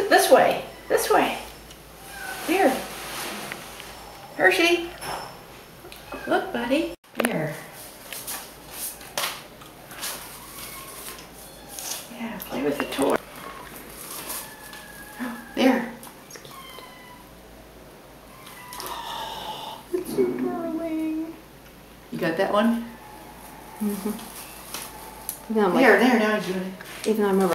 this way. This way. Here. Hershey. Look, buddy. Here. Yeah, play with the toy. Oh, there. Oh, it's so darling. You got that one? Mm-hmm. There, now he's doing it. Even though I'm over